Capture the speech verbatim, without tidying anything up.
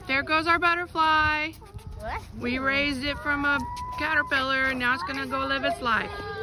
There goes our butterfly. We raised it from a caterpillar and now it's gonna go live its life.